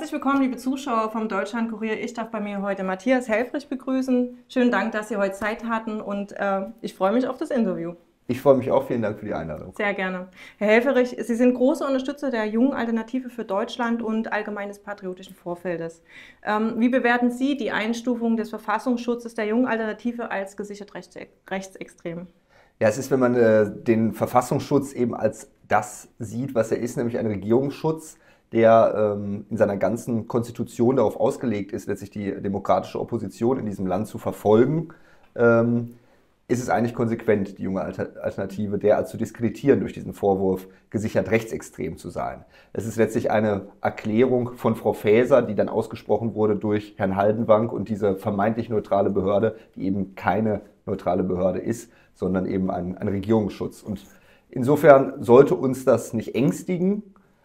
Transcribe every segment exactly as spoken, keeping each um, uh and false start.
Herzlich willkommen, liebe Zuschauer vom Deutschlandkurier. Ich darf bei mir heute Matthias Helfrich begrüßen. Schönen Dank, dass Sie heute Zeit hatten und äh, ich freue mich auf das Interview. Ich freue mich auch. Vielen Dank für die Einladung. Sehr gerne. Herr Helfrich, Sie sind großer Unterstützer der Jungen Alternative für Deutschland und allgemein des patriotischen Vorfeldes. Ähm, wie bewerten Sie die Einstufung des Verfassungsschutzes der Jungen Alternative als gesichert rechtsextrem? Ja, es ist, wenn man äh, den Verfassungsschutz eben als das sieht, was er ist, nämlich ein Regierungsschutz, der ähm, in seiner ganzen Konstitution darauf ausgelegt ist, letztlich die demokratische Opposition in diesem Land zu verfolgen, ähm, ist es eigentlich konsequent, die Junge Alternative derart zu diskreditieren durch diesen Vorwurf, gesichert rechtsextrem zu sein. Es ist letztlich eine Erklärung von Frau Faeser, die dann ausgesprochen wurde durch Herrn Haldenwang und diese vermeintlich neutrale Behörde, die eben keine neutrale Behörde ist, sondern eben ein, ein Regierungsschutz. Und insofern sollte uns das nicht ängstigen,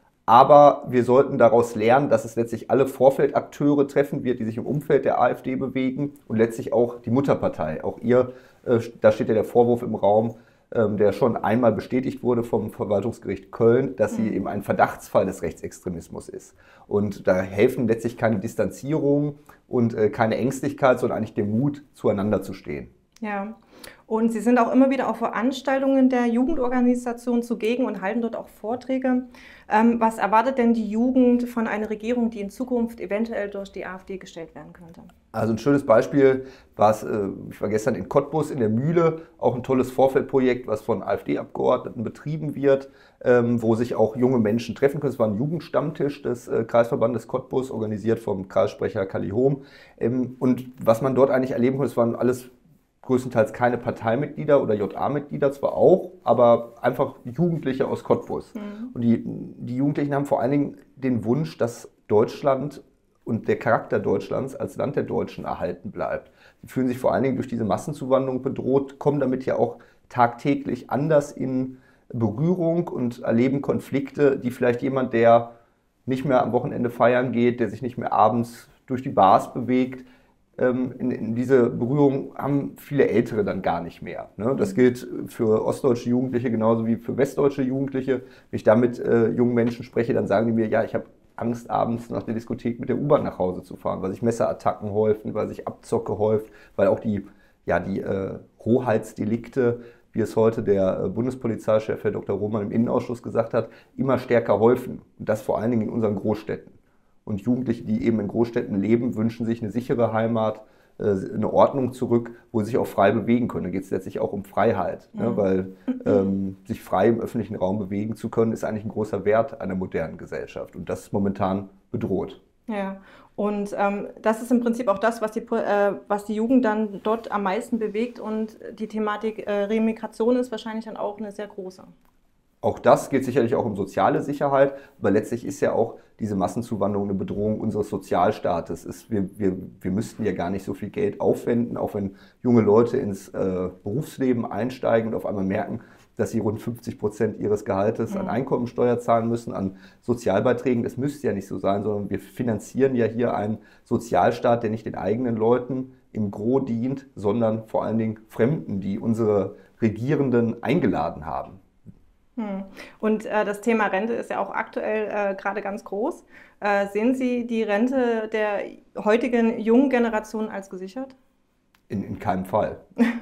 aber wir sollten daraus lernen, dass es letztlich alle Vorfeldakteure treffen wird, die sich im Umfeld der AfD bewegen und letztlich auch die Mutterpartei. Auch ihr, äh, da steht ja der Vorwurf im Raum, ähm, der schon einmal bestätigt wurde vom Verwaltungsgericht Köln, dass sie eben ein Verdachtsfall des Rechtsextremismus ist. Und da helfen letztlich keine Distanzierung und äh, keine Ängstlichkeit, sondern eigentlich der Mut, zueinander zu stehen. Ja, und Sie sind auch immer wieder auf Veranstaltungen der Jugendorganisation zugegen und halten dort auch Vorträge. Ähm, was erwartet denn die Jugend von einer Regierung, die in Zukunft eventuell durch die AfD gestellt werden könnte? Also ein schönes Beispiel war es, äh, ich war gestern in Cottbus in der Mühle, auch ein tolles Vorfeldprojekt, was von AfD-Abgeordneten betrieben wird, ähm, wo sich auch junge Menschen treffen können. Es war ein Jugendstammtisch des äh, Kreisverbandes Cottbus, organisiert vom Kreissprecher Kalli Hohm. Ähm, und was man dort eigentlich erleben konnte, es waren alles größtenteils keine Parteimitglieder oder J A-Mitglieder, zwar auch, aber einfach Jugendliche aus Cottbus. Mhm. Und die, die Jugendlichen haben vor allen Dingen den Wunsch, dass Deutschland und der Charakter Deutschlands als Land der Deutschen erhalten bleibt. Sie fühlen sich vor allen Dingen durch diese Massenzuwanderung bedroht, kommen damit ja auch tagtäglich anders in Berührung und erleben Konflikte, die vielleicht jemand, der nicht mehr am Wochenende feiern geht, der sich nicht mehr abends durch die Bars bewegt, In, in diese Berührung haben viele Ältere dann gar nicht mehr. Ne? Das gilt für ostdeutsche Jugendliche genauso wie für westdeutsche Jugendliche. Wenn ich da mit äh, jungen Menschen spreche, dann sagen die mir, ja, ich habe Angst, abends nach der Diskothek mit der U-Bahn nach Hause zu fahren, weil sich Messerattacken häufen, weil sich Abzocke häuft, weil auch die, ja, die äh, Rohheitsdelikte, wie es heute der äh, Bundespolizeichef, Herr Doktor Roman, im Innenausschuss gesagt hat, immer stärker häufen. Und das vor allen Dingen in unseren Großstädten. Und Jugendliche, die eben in Großstädten leben, wünschen sich eine sichere Heimat, eine Ordnung zurück, wo sie sich auch frei bewegen können. Da geht es letztlich auch um Freiheit, mhm. ne? Weil ähm, sich frei im öffentlichen Raum bewegen zu können, ist eigentlich ein großer Wert einer modernen Gesellschaft. Und das ist momentan bedroht. Ja, und ähm, das ist im Prinzip auch das, was die, äh, was die Jugend dann dort am meisten bewegt. Und die Thematik äh, Remigration ist wahrscheinlich dann auch eine sehr große. Auch das geht sicherlich auch um soziale Sicherheit, aber letztlich ist ja auch diese Massenzuwanderung eine Bedrohung unseres Sozialstaates. Ist, wir, wir, wir müssten ja gar nicht so viel Geld aufwenden, auch wenn junge Leute ins äh, Berufsleben einsteigen und auf einmal merken, dass sie rund fünfzig Prozent ihres Gehaltes an Einkommensteuer zahlen müssen, an Sozialbeiträgen. Das müsste ja nicht so sein, sondern wir finanzieren ja hier einen Sozialstaat, der nicht den eigenen Leuten im Gros dient, sondern vor allen Dingen Fremden, die unsere Regierenden eingeladen haben. Und äh, das Thema Rente ist ja auch aktuell äh, gerade ganz groß. Äh, sehen Sie die Rente der heutigen jungen Generation als gesichert? In, in keinem Fall.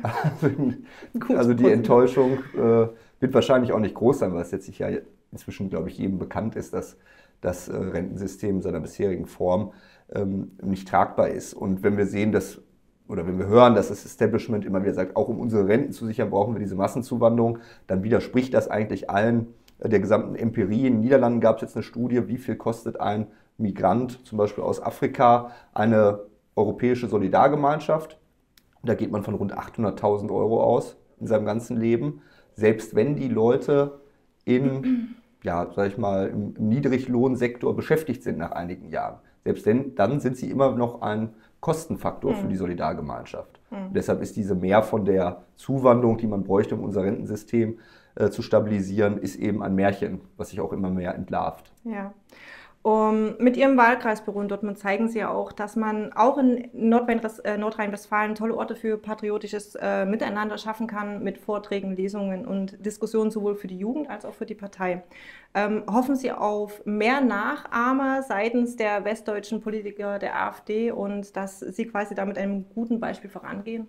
Also, also die Enttäuschung äh, wird wahrscheinlich auch nicht groß sein, weil es jetzt sich ja inzwischen, glaube ich, jedem bekannt ist, dass das äh, Rentensystem in seiner bisherigen Form ähm, nicht tragbar ist. Und wenn wir sehen, dass oder wenn wir hören, dass das Establishment immer wieder sagt, auch um unsere Renten zu sichern, brauchen wir diese Massenzuwanderung, dann widerspricht das eigentlich allen der gesamten Empirie. In den Niederlanden gab es jetzt eine Studie, wie viel kostet ein Migrant, zum Beispiel aus Afrika, eine europäische Solidargemeinschaft. Da geht man von rund achthunderttausend Euro aus in seinem ganzen Leben. Selbst wenn die Leute in, ja, sag ich mal, im Niedriglohnsektor beschäftigt sind nach einigen Jahren. Selbst denn, dann sind sie immer noch ein Kostenfaktor für die Solidargemeinschaft. Mhm. Deshalb ist diese Mehr von der Zuwanderung, die man bräuchte, um unser Rentensystem äh, zu stabilisieren, ist eben ein Märchen, was sich auch immer mehr entlarvt. Ja. Um, mit Ihrem Wahlkreisbüro in Dortmund zeigen Sie ja auch, dass man auch in Nordrhein-Westfalen tolle Orte für patriotisches äh, Miteinander schaffen kann, mit Vorträgen, Lesungen und Diskussionen sowohl für die Jugend als auch für die Partei. Ähm, hoffen Sie auf mehr Nachahmer seitens der westdeutschen Politiker der AfD und dass Sie quasi da mit einem guten Beispiel vorangehen?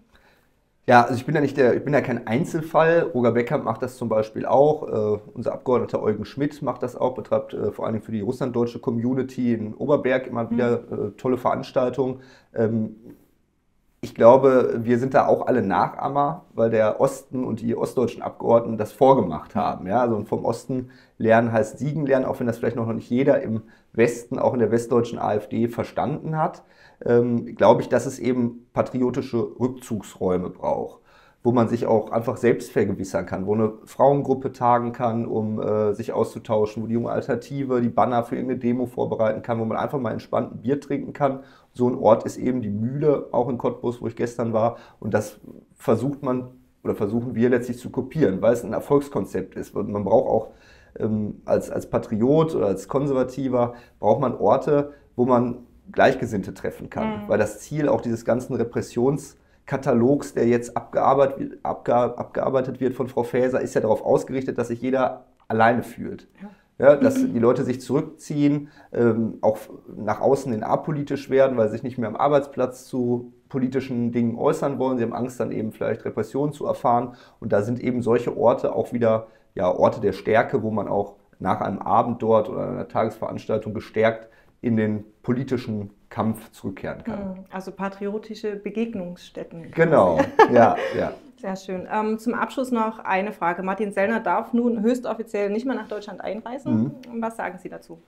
Ja, also ich bin ja nicht der, ich bin ja kein Einzelfall. Roger Becker macht das zum Beispiel auch. Äh, unser Abgeordneter Eugen Schmidt macht das auch, betreibt äh, vor allem für die russlanddeutsche Community in Oberberg immer wieder äh, tolle Veranstaltungen. Ähm, ich glaube, wir sind da auch alle Nachahmer, weil der Osten und die ostdeutschen Abgeordneten das vorgemacht haben. Ja? Also vom Osten lernen heißt Siegen lernen, auch wenn das vielleicht noch nicht jeder im Westen, auch in der westdeutschen AfD verstanden hat. Ähm, glaube ich, dass es eben patriotische Rückzugsräume braucht, wo man sich auch einfach selbst vergewissern kann, wo eine Frauengruppe tagen kann, um äh, sich auszutauschen, wo die junge Alternative die Banner für irgendeine Demo vorbereiten kann, wo man einfach mal entspannt ein Bier trinken kann. So ein Ort ist eben die Mühle, auch in Cottbus, wo ich gestern war. Und das versucht man oder versuchen wir letztlich zu kopieren, weil es ein Erfolgskonzept ist. Man braucht auch ähm, als, als Patriot oder als Konservativer, braucht man Orte, wo man Gleichgesinnte treffen kann, mhm. weil das Ziel auch dieses ganzen Repressionskatalogs, der jetzt abgearbeitet, abge, abgearbeitet wird von Frau Faeser, ist ja darauf ausgerichtet, dass sich jeder alleine fühlt. Ja. Ja, dass die Leute sich zurückziehen, ähm, auch nach außen in apolitisch werden, weil sie sich nicht mehr am Arbeitsplatz zu politischen Dingen äußern wollen. Sie haben Angst, dann eben vielleicht Repressionen zu erfahren. Und da sind eben solche Orte auch wieder ja, Orte der Stärke, wo man auch nach einem Abend dort oder einer Tagesveranstaltung gestärkt in den politischen Kampf zurückkehren kann. Also patriotische Begegnungsstätten. Genau, ja, ja. Sehr schön. Ähm, zum Abschluss noch eine Frage. Martin Sellner darf nun höchstoffiziell nicht mehr nach Deutschland einreisen. Mhm. Was sagen Sie dazu?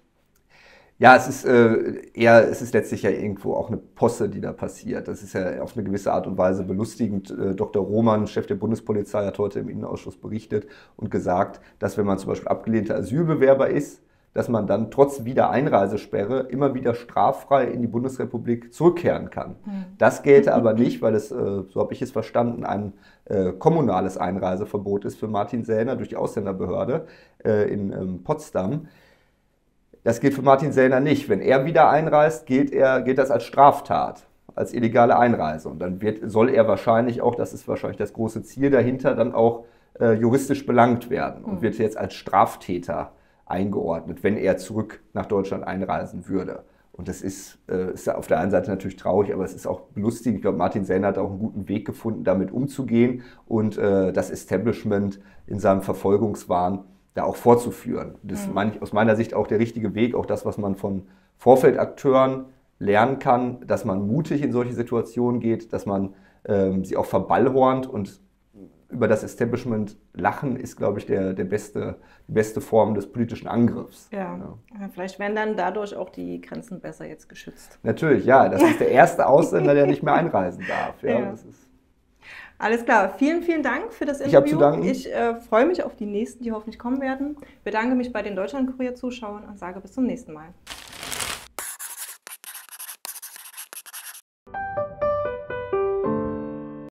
Ja, es ist äh, eher, es ist letztlich ja irgendwo auch eine Posse, die da passiert. Das ist ja auf eine gewisse Art und Weise belustigend. Äh, Doktor Roman, Chef der Bundespolizei, hat heute im Innenausschuss berichtet und gesagt, dass wenn man zum Beispiel abgelehnter Asylbewerber ist, dass man dann trotz Wiedereinreisesperre immer wieder straffrei in die Bundesrepublik zurückkehren kann. Mhm. Das gelte aber nicht, weil es, äh, so habe ich es verstanden, ein äh, kommunales Einreiseverbot ist für Martin Sellner durch die Ausländerbehörde äh, in ähm, Potsdam. Das gilt für Martin Sellner nicht. Wenn er wieder einreist, gilt, er, gilt das als Straftat, als illegale Einreise. Und dann wird, soll er wahrscheinlich auch, das ist wahrscheinlich das große Ziel dahinter, dann auch äh, juristisch belangt werden und mhm. wird jetzt als Straftäter eingeordnet, wenn er zurück nach Deutschland einreisen würde. Und das ist, äh, ist auf der einen Seite natürlich traurig, aber es ist auch belustigend. Ich glaube, Martin Sellner hat auch einen guten Weg gefunden, damit umzugehen und äh, das Establishment in seinem Verfolgungswahn da auch vorzuführen. Das ist mein, aus meiner Sicht auch der richtige Weg, auch das, was man von Vorfeldakteuren lernen kann, dass man mutig in solche Situationen geht, dass man ähm, sie auch verballhornt und über das Establishment lachen ist, glaube ich, der, der beste, die beste Form des politischen Angriffs. Ja. Ja, vielleicht werden dann dadurch auch die Grenzen besser jetzt geschützt. Natürlich, ja. Das ist der erste Ausländer, der nicht mehr einreisen darf. Ja, ja. Das ist Alles klar. Vielen, vielen Dank für das Interview. Ich habe zu danken. Ich äh, freue mich auf die nächsten, die hoffentlich kommen werden. Bedanke mich bei den Deutschlandkurier-Zuschauern und sage bis zum nächsten Mal.